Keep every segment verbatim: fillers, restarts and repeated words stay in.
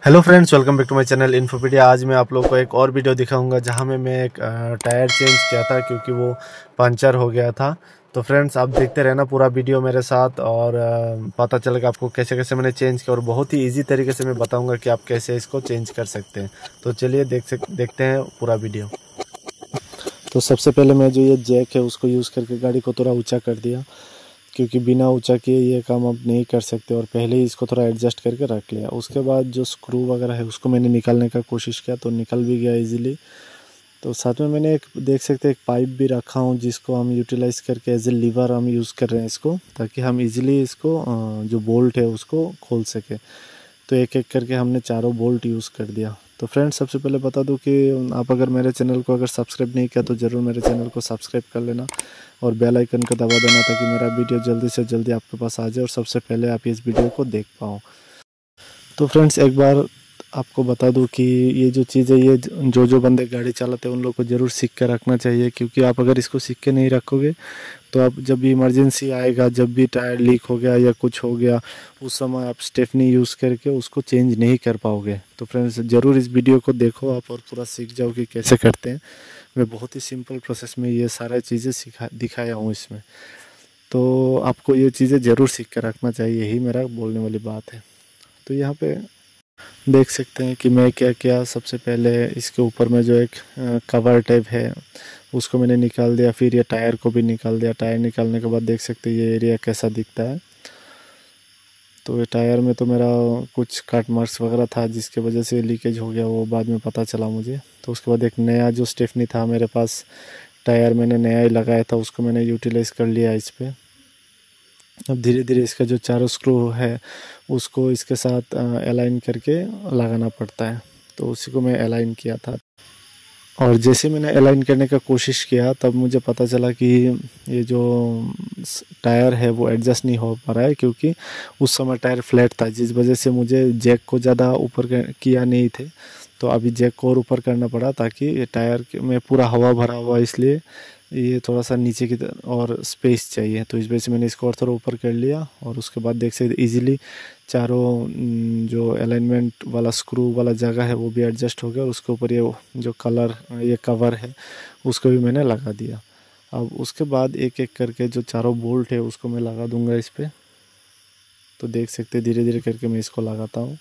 Hello friends, welcome back to my channel Infopedia. आज मैं आप लोग को एक और वीडियो दिखाऊंगा जहां में मैं एक टायर चेंज किया था क्योंकि वो पंचर हो गया था। तो फ्रेंड्स, आप देखते रहना पूरा वीडियो मेरे साथ और आ, पता चलेगा आपको कैसे कैसे मैंने चेंज किया और बहुत ही इजी तरीके से मैं बताऊंगा कि आप कैसे इसको चेंज कर सकते हैं। तो चलिए देख सक देखते हैं पूरा वीडियो। तो सबसे पहले मैं जो ये जैक है उसको यूज़ करके गाड़ी को थोड़ा ऊँचा कर दिया, क्योंकि बिना ऊंचा किए ये काम आप नहीं कर सकते और पहले ही इसको थोड़ा एडजस्ट करके रख लिया। उसके बाद जो स्क्रू वगैरह है उसको मैंने निकालने का कोशिश किया तो निकल भी गया इजीली। तो साथ में मैंने एक देख सकते हैं एक पाइप भी रखा हूँ जिसको हम यूटिलाइज करके एज ए लीवर हम यूज़ कर रहे हैं इसको, ताकि हम इजीली इसको जो बोल्ट है उसको खोल सके। तो एक एक करके हमने चारों बोल्ट यूज़ कर दिया। तो फ्रेंड्स, सबसे पहले बता दूं कि आप अगर मेरे चैनल को अगर सब्सक्राइब नहीं किया तो ज़रूर मेरे चैनल को सब्सक्राइब कर लेना और बेल आइकन को दबा देना ताकि मेरा वीडियो जल्दी से जल्दी आपके पास आ जाए और सबसे पहले आप इस वीडियो को देख पाओ। तो फ्रेंड्स, एक बार आपको बता दूं कि ये जो चीज़ है ये जो जो बंदे गाड़ी चलाते हैं उन लोग को ज़रूर सीख कर रखना चाहिए, क्योंकि आप अगर इसको सीख के नहीं रखोगे तो आप जब भी इमरजेंसी आएगा, जब भी टायर लीक हो गया या कुछ हो गया, उस समय आप स्टेफनी यूज़ करके उसको चेंज नहीं कर पाओगे। तो फ्रेंड्स, ज़रूर इस वीडियो को देखो आप और पूरा सीख जाओ कि कैसे करते हैं। मैं बहुत ही सिंपल प्रोसेस में ये सारा चीज़ें सिखा दिखाया हूँ इसमें। तो आपको ये चीज़ें ज़रूर सीख कर रखना चाहिए, यही मेरा बोलने वाली बात है। तो यहाँ पे देख सकते हैं कि मैं क्या किया। सबसे पहले इसके ऊपर में जो एक कवर टाइप है उसको मैंने निकाल दिया, फिर ये टायर को भी निकाल दिया। टायर निकालने के बाद देख सकते हैं ये एरिया कैसा दिखता है। तो ये टायर में तो मेरा कुछ कट मार्क्स वगैरह था जिसके वजह से लीकेज हो गया, वो बाद में पता चला मुझे। तो उसके बाद एक नया जो स्टेफनी था मेरे पास, टायर मैंने नया ही लगाया था, उसको मैंने यूटिलाइज़ कर लिया इस पर। अब धीरे धीरे इसका जो चारों स्क्रू है उसको इसके साथ अलाइन करके लगाना पड़ता है। तो उसी को मैं अलाइन किया था और जैसे मैंने अलाइन करने का कोशिश किया तब मुझे पता चला कि ये जो टायर है वो एडजस्ट नहीं हो पा रहा है, क्योंकि उस समय टायर फ्लैट था जिस वजह से मुझे जैक को ज़्यादा ऊपर किया नहीं थे। तो अभी जैक को और ऊपर करना पड़ा ताकि ये टायर में पूरा हवा भरा हुआ, इसलिए ये थोड़ा सा नीचे की और स्पेस चाहिए। तो इस वजह से मैंने इसको और थोड़ा ऊपर कर लिया और उसके बाद देख सकते इजीली चारों जो अलाइनमेंट वाला स्क्रू वाला जगह है वो भी एडजस्ट हो गया और उसके ऊपर ये जो कलर ये कवर है उसको भी मैंने लगा दिया। अब उसके बाद एक एक करके जो चारों बोल्ट है उसको मैं लगा दूंगा इस पर। तो देख सकते धीरे धीरे करके मैं इसको लगाता हूँ।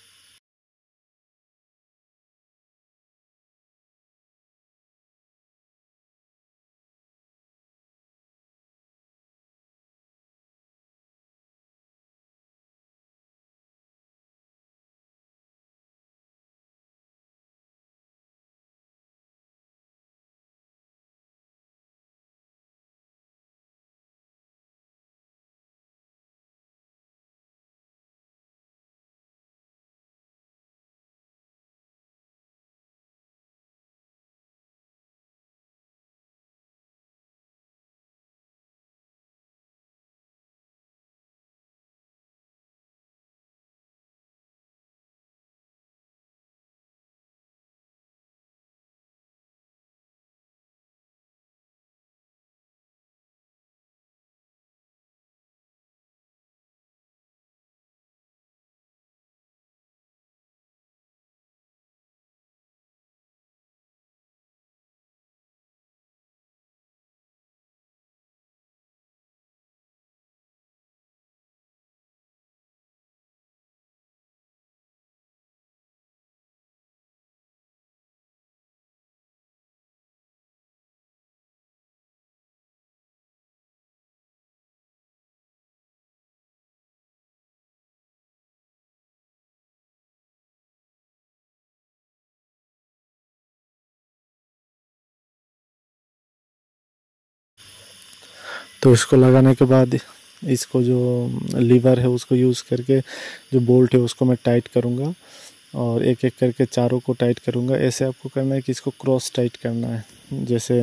तो इसको लगाने के बाद इसको जो लीवर है उसको यूज़ करके जो बोल्ट है उसको मैं टाइट करूँगा और एक एक करके चारों को टाइट करूँगा। ऐसे आपको करना है कि इसको क्रॉस टाइट करना है, जैसे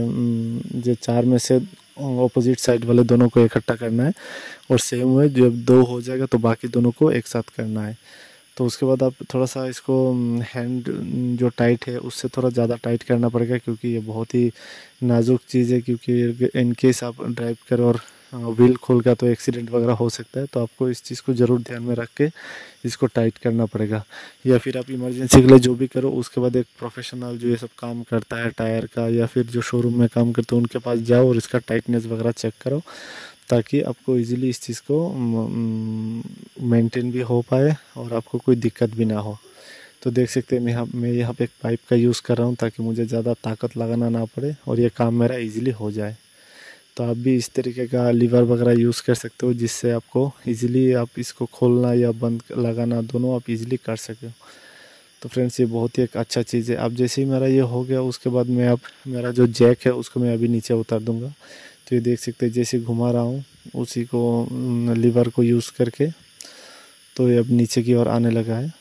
जो चार में से ऑपोजिट साइड वाले दोनों को इकट्ठा करना है और सेम वे जब दो हो जाएगा तो बाकी दोनों को एक साथ करना है। तो उसके बाद आप थोड़ा सा इसको हैंड जो टाइट है उससे थोड़ा ज़्यादा टाइट करना पड़ेगा, क्योंकि ये बहुत ही नाजुक चीज़ है। क्योंकि इन केस आप ड्राइव करो और व्हील खोल गया तो एक्सीडेंट वगैरह हो सकता है। तो आपको इस चीज़ को ज़रूर ध्यान में रख के इसको टाइट करना पड़ेगा, या फिर आप इमरजेंसी के लिए जो भी करो उसके बाद एक प्रोफेशनल जो ये सब काम करता है टायर का, या फिर जो शोरूम में काम करते हैं उनके पास जाओ और इसका टाइटनेस वगैरह चेक करो, ताकि आपको इजीली इस चीज़ को मेंटेन भी हो पाए और आपको कोई दिक्कत भी ना हो। तो देख सकते हैं मैं यहाँ मैं यहाँ पे एक पाइप का यूज़ कर रहा हूँ ताकि मुझे ज़्यादा ताकत लगाना ना पड़े और ये काम मेरा इजीली हो जाए। तो आप भी इस तरीके का लीवर वगैरह यूज़ कर सकते हो, जिससे आपको इजीली आप इसको खोलना या बंद लगाना दोनों आप इजीली कर सके हो। तो फ्रेंड्स ये बहुत ही एक अच्छा चीज़ है। अब जैसे ही मेरा ये हो गया उसके बाद मैं अब मेरा जो जैक है उसको मैं अभी नीचे उतार दूँगा। तो ये देख सकते हैं जैसे घुमा रहा हूँ उसी को लीवर को यूज़ करके, तो ये अब नीचे की ओर आने लगा है।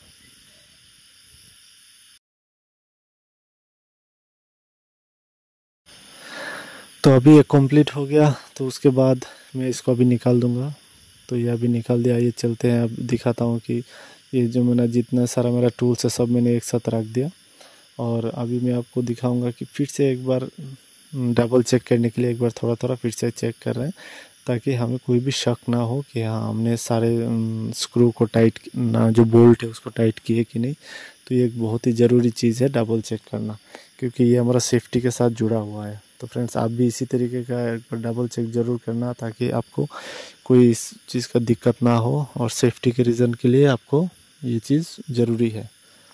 तो अभी ये कंप्लीट हो गया, तो उसके बाद मैं इसको अभी निकाल दूंगा। तो ये अभी निकाल दिया। ये चलते हैं, अब दिखाता हूँ कि ये जो मैंने जितना सारा मेरा टूल्स है सब मैंने एक साथ रख दिया। और अभी मैं आपको दिखाऊंगा कि फिर से एक बार डबल चेक करने के लिए एक बार थोड़ा थोड़ा फिर से चेक कर रहे हैं, ताकि हमें कोई भी शक ना हो कि हाँ हमने सारे स्क्रू को टाइट ना, जो बोल्ट है उसको टाइट किए कि नहीं। तो ये एक बहुत ही ज़रूरी चीज़ है डबल चेक करना, क्योंकि ये हमारा सेफ्टी के साथ जुड़ा हुआ है। तो फ्रेंड्स आप भी इसी तरीके का एक बार डबल चेक ज़रूर करना, ताकि आपको कोई इस चीज़ का दिक्कत ना हो, और सेफ्टी के रीज़न के लिए आपको ये चीज़ ज़रूरी है।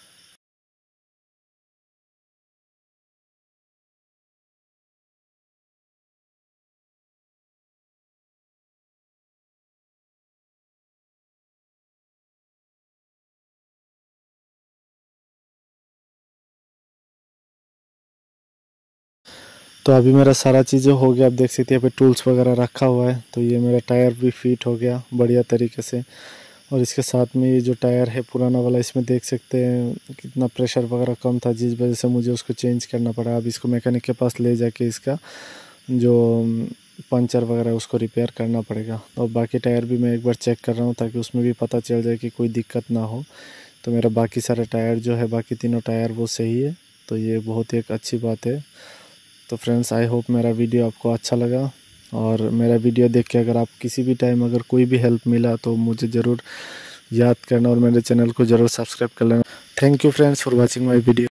तो अभी मेरा सारा चीज़ें हो गया। आप देख सकते हैं यहाँ पे टूल्स वगैरह रखा हुआ है। तो ये मेरा टायर भी फिट हो गया बढ़िया तरीके से, और इसके साथ में ये जो टायर है पुराना वाला, इसमें देख सकते हैं कितना प्रेशर वगैरह कम था, जिस वजह से मुझे उसको चेंज करना पड़ा। अब इसको मैकेनिक के पास ले जाके इसका जो पंचर वगैरह उसको रिपेयर करना पड़ेगा। और बाकी टायर भी मैं एक बार चेक कर रहा हूँ ताकि उसमें भी पता चल जाए कि कोई दिक्कत ना हो। तो मेरा बाकी सारे टायर जो है, बाकी तीनों टायर वो सही है। तो ये बहुत ही एक अच्छी बात है। तो फ्रेंड्स आई होप मेरा वीडियो आपको अच्छा लगा, और मेरा वीडियो देख के अगर आप किसी भी टाइम अगर कोई भी हेल्प मिला तो मुझे ज़रूर याद करना, और मेरे चैनल को ज़रूर सब्सक्राइब कर लेना। Thank you friends for watching my video.